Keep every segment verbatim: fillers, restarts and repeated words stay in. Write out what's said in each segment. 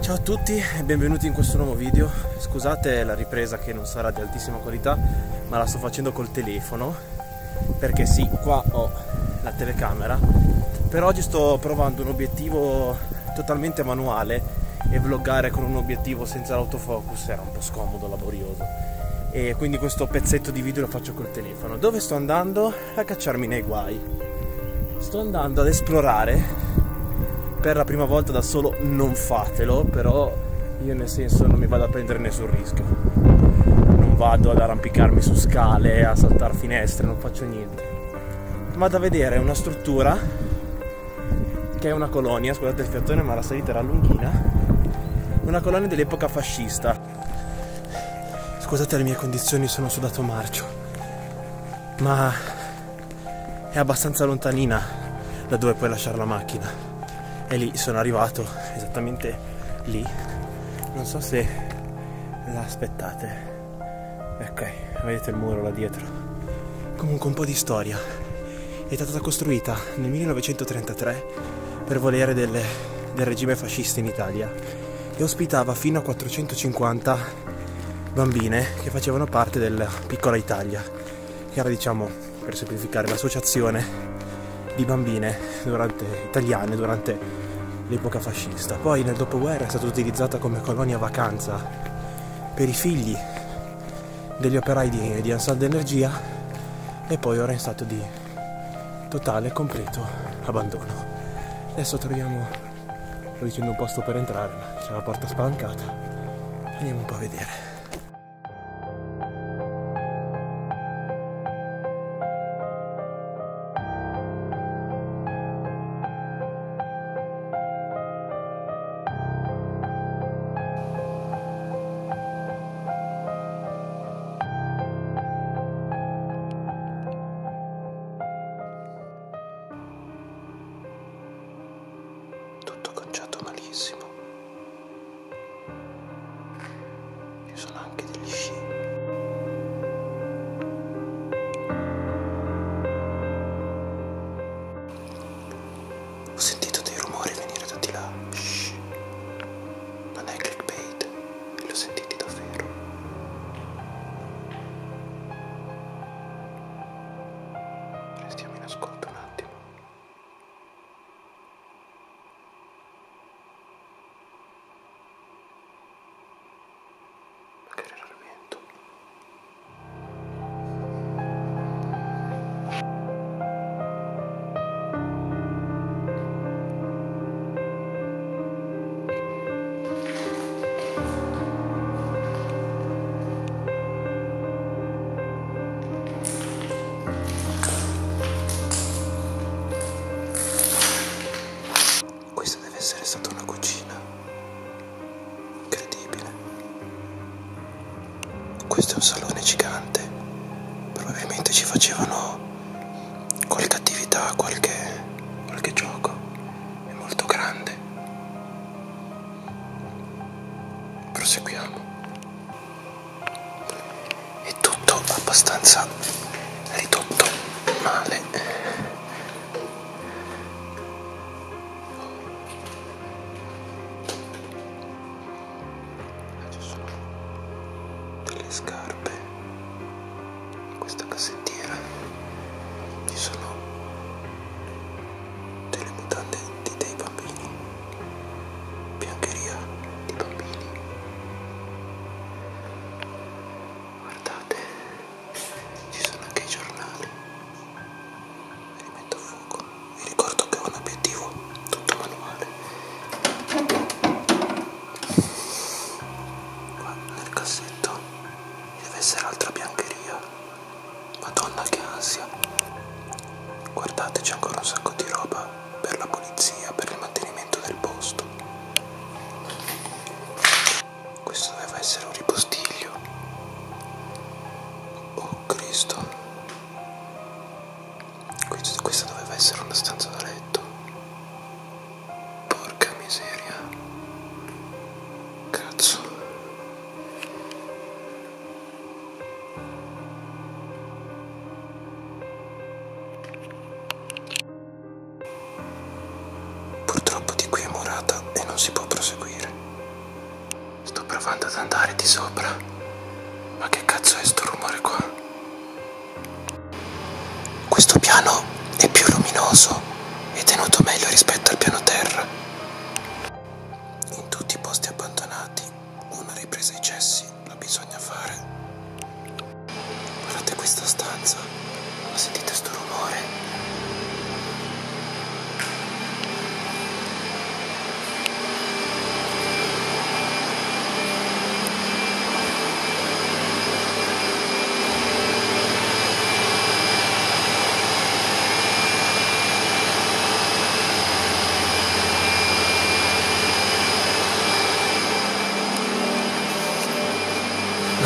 Ciao a tutti e benvenuti in questo nuovo video. Scusate la ripresa che non sarà di altissima qualità, ma la sto facendo col telefono perché sì, qua ho la telecamera. Per oggi sto provando un obiettivo totalmente manuale e vloggare con un obiettivo senza l'autofocus era un po' scomodo, laborioso, e quindi questo pezzetto di video lo faccio col telefono. Dove sto andando? A cacciarmi nei guai. Sto andando ad esplorare per la prima volta da solo. Non fatelo, però io nel senso non mi vado a prendere nessun rischio, non vado ad arrampicarmi su scale, a saltare finestre, non faccio niente. Vado a vedere una struttura che è una colonia, scusate il fiatone ma la salita era lunghina, una colonia dell'epoca fascista. Scusate le mie condizioni, sono sudato marcio, ma è abbastanza lontanina da dove puoi lasciare la macchina. E lì sono arrivato, esattamente lì. Non so se la aspettate. Ok, vedete il muro là dietro. Comunque un po' di storia. È stata costruita nel millenovecentotrentatré per volere del, del regime fascista in Italia e ospitava fino a quattrocentocinquanta bambine che facevano parte della Piccola Italia, che era, diciamo, per semplificare, l'associazione di bambine durante, italiane durante l'epoca fascista. Poi nel dopoguerra è stata utilizzata come colonia vacanza per i figli degli operai di, di Ansaldo Energia e poi ora è in stato di totale e completo abbandono. Adesso troviamo, sto dicendo un posto per entrare, ma c'è la porta spalancata. Andiamo un po' a vedere. Malissimo. Ci sono anche degli sci. Ho sentito dei rumori venire da di là. Shh. Non è clickbait, li ho sentiti davvero. Restiamo in ascolto un attimo. Essere stata una cucina incredibile. Questo è un salone gigante, probabilmente ci facevano qualche attività, qualche, qualche gioco. È molto grande. Proseguiamo. È tutto abbastanza ridotto male. Scarpe, questa cassettiera, ci sono delle mutande di dei bambini, biancheria di bambini. Guardate, ci sono anche i giornali. Me li metto a fuoco. Vi ricordo che ho un obiettivo tutto manuale. Qua nel cassetto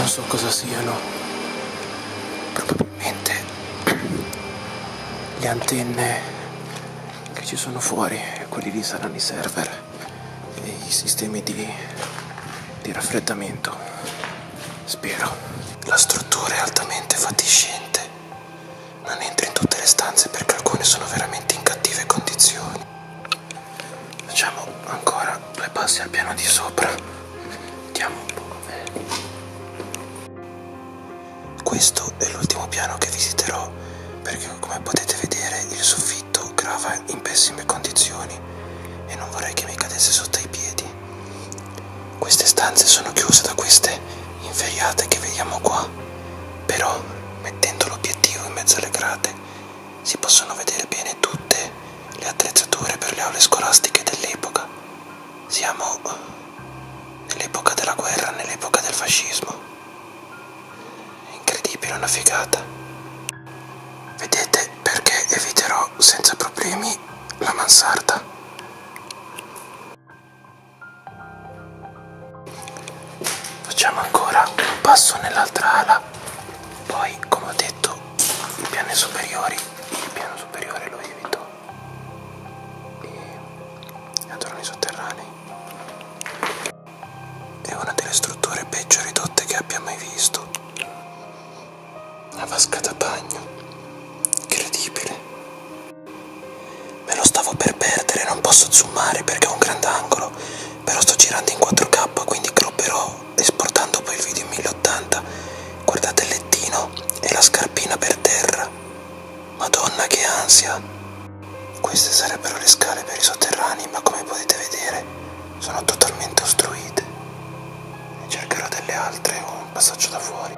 non so cosa siano, probabilmente le antenne che ci sono fuori, quelli lì saranno i server e i sistemi di, di raffreddamento, spero. La struttura è altamente fatiscente, non entro in tutte le stanze perché alcune sono veramente in cattive condizioni. Facciamo ancora due passi al piano di sopra, vediamo un po' com'è. Questo è l'ultimo piano che visiterò perché, come potete vedere, il soffitto grava in pessime condizioni e non vorrei che mi cadesse sotto ai piedi. Queste stanze sono chiuse da queste inferriate che vediamo qua, però mettendo l'obiettivo in mezzo alle grate si possono vedere bene tutte le attrezzature per le aule scolastiche dell'epoca. Siamo nell'epoca della guerra, nell'epoca del fascismo. È incredibile, una figata. Vedete perché eviterò senza problemi la mansarda. Facciamo ancora un passo nell'altra ala, poi, come ho detto, i piani superiori, il piano superiore lo evito e andrò nei sotterranei. È una delle strutture peggio ridotte che abbia mai visto. Una vasca da bagno, incredibile. Me lo stavo per perdere, non posso zoomare perché è un grandangolo, però sto girando in quattro K, quindi cropperò esportando poi il video in mille ottanta. Guardate il lettino e la scarpina per terra. Madonna, che ansia. Queste sarebbero le scale per i sotterranei, ma come potete vedere sono totalmente ostruite. Ne cercherò delle altre o un passaggio da fuori.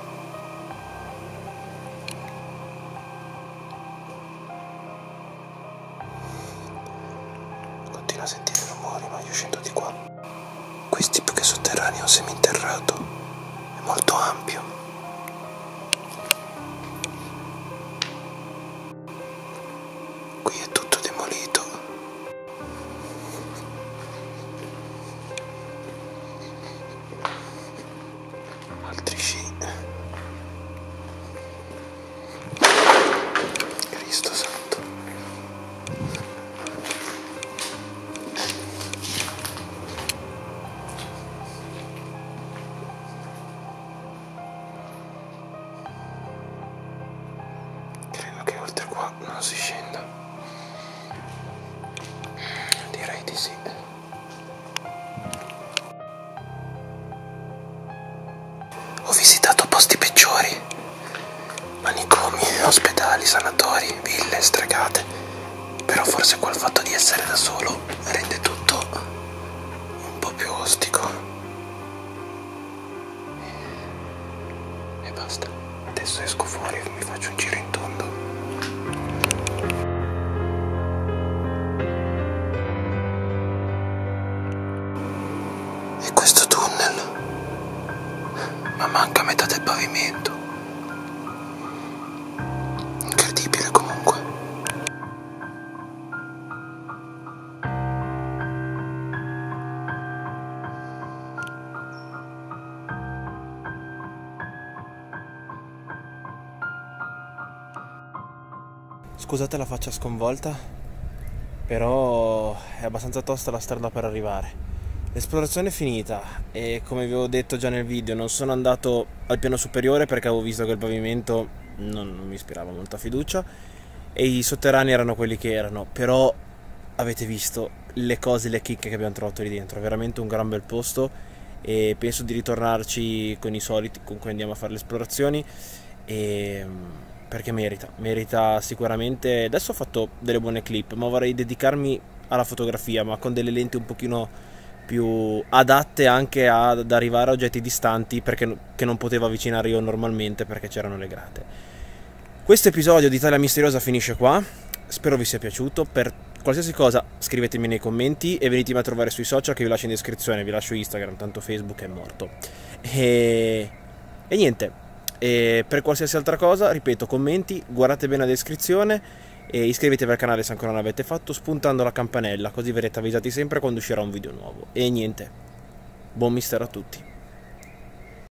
Continuo a sentire rumori, ma io scendo di qua. Questi più che sotterranei è un seminterrato, è molto ampio. Qui è tutto demolito. Altri sci. Cristo santo. Oltre qua non si scenda. Direi di sì. Ho visitato posti peggiori, manicomi, ospedali, sanatori, ville stregate, però forse quel fatto di essere da solo rende tutto un po' più ostico. E basta. Adesso esco fuori e mi faccio un giro in tondo. E questo tunnel, ma manca metà del pavimento. Incredibile comunque. Scusate la faccia sconvolta, però è abbastanza tosta la strada per arrivare. L'esplorazione è finita e, come vi avevo detto già nel video, non sono andato al piano superiore perché avevo visto che il pavimento non, non mi ispirava molta fiducia e i sotterranei erano quelli che erano, però avete visto le cose, le chicche che abbiamo trovato lì dentro. È veramente un gran bel posto e penso di ritornarci con i soliti con cui andiamo a fare le esplorazioni, e perché merita, merita sicuramente. Adesso ho fatto delle buone clip, ma vorrei dedicarmi alla fotografia, ma con delle lenti un pochino più adatte anche ad arrivare a oggetti distanti, perché che non potevo avvicinare io normalmente perché c'erano le grate. Questo episodio di Italia Misteriosa finisce qua, spero vi sia piaciuto. Per qualsiasi cosa scrivetemi nei commenti e venitemi a trovare sui social che vi lascio in descrizione. Vi lascio Instagram, tanto Facebook è morto. E, e niente, e per qualsiasi altra cosa, ripeto, commenti, guardate bene la descrizione e iscrivetevi al canale se ancora non l'avete fatto, spuntando la campanella, così verrete avvisati sempre quando uscirà un video nuovo. E niente, buon mistero a tutti.